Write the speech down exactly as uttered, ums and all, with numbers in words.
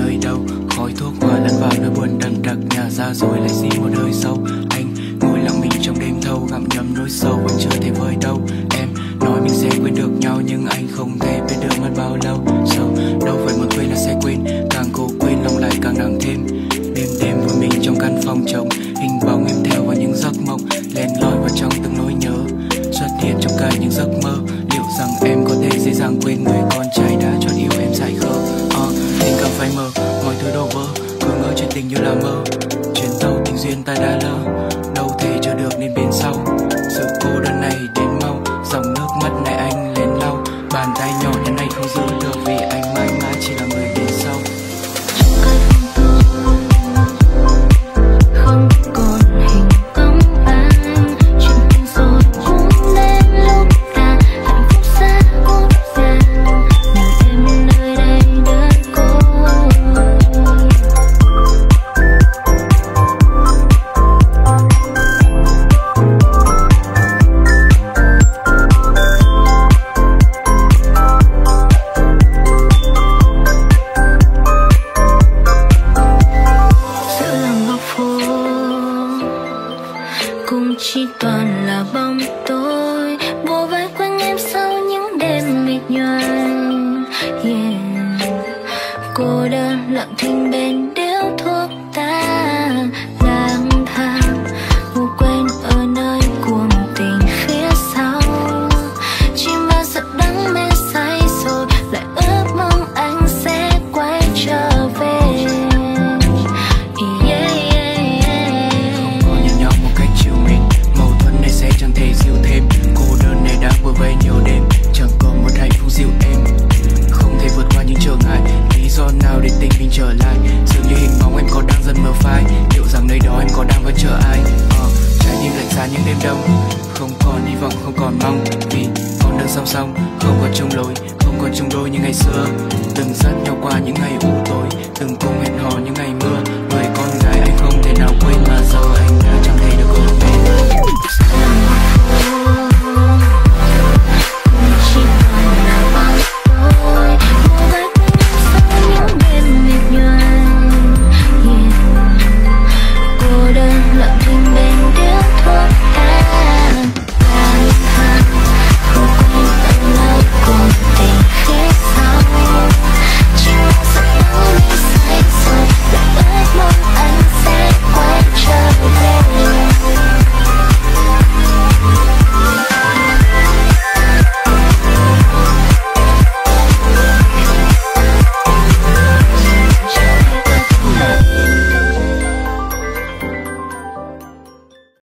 nơi đâu. Khói thuốc hòa lẫn vào nỗi buồn đậm đặc, nhả ra rồi lại xí một hơi sâu. Anh ngồi lặng mình trong đêm thâu, gặm nhấm nỗi sâu vẫn chưa thể vơi đâu. Em nói mình sẽ quên được nhau nhưng anh không thể biết được mất bao lâu. Sâu đâu phải muốn quên là sẽ quên, càng cố quên lòng lại càng nặng thêm. Đêm đêm với mình trong căn phòng trống, hình bóng em theo vào những giấc mộng, len lỏi vào trong từng nỗi nhớ, xuất hiện trong cả những giấc mơ. Liệu rằng em có thể dễ dàng quên người con trai đã chọn yêu em dại khờ? uh, Tình cảm phai mờ, mọi thứ đổ vỡ, cứ ngỡ chuyện tình như là mơ. Chuyến tàu tình duyên ta đã lỡ, đâu thể chờ được nên bên sau. Sự cô đơn này đến mau, dòng nước mắt này anh lên lau. Bàn tay nhỏ đến nay không giữ được vì anh mãi mãi chỉ là người đến sau. Cũng chỉ toàn là bóng tối vô vai quanh em sau những đêm mệt nhoài. Yeah. Cô đơn lặng thinh bên điếu thuốc ta, lang thang ngủ quên ở nơi cuồng tình phía sau. Chỉ mà giận đắng mê say rồi lại ước mong anh sẽ quay trở về. Chẳng thể dịu thêm, cô đơn này đã vừa vây nhiều đêm, chẳng còn một hạnh phúc dịu êm. Không thể vượt qua những trở ngại, lý do nào để tình mình trở lại? Dường như hình bóng em có đang dần mờ phai, liệu rằng nơi đó em có đang vẫn chờ ai? uh, Trái tim lạnh giá những đêm đông, không còn hy vọng, không còn mong, vì con đường song song, không còn chung lối, không còn chung đôi như ngày xưa. Từng rất nhỏ